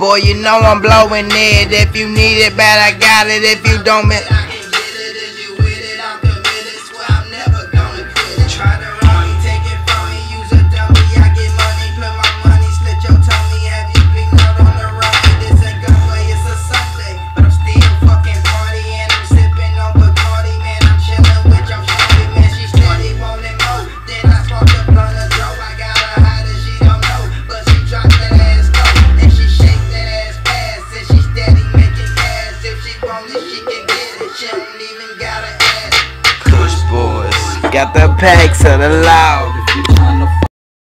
boy, you know I'm blowing it. If you need it bad, I got it. If you don't, man, I can get it. If you with it, I'm committed. Swear I'm never gonna quit. Try to run me, take it from me, use a dummy. I get money, play my money, slit your tummy. Have you been out on the run? This ain't gunplay, it's a Sunday, but I'm still fucking partying. I'm sipping on Bacardi, man. I'm chilling with your shorty, man. She's steady wanting more. Then I spark the blunt of dope. I got her high that she don't know, but she dropped that ass low and she shake that ass fast. And she steady making cash. If she want it, she can get it. She don't even gotta ask. Kush Bois got the packs of the law.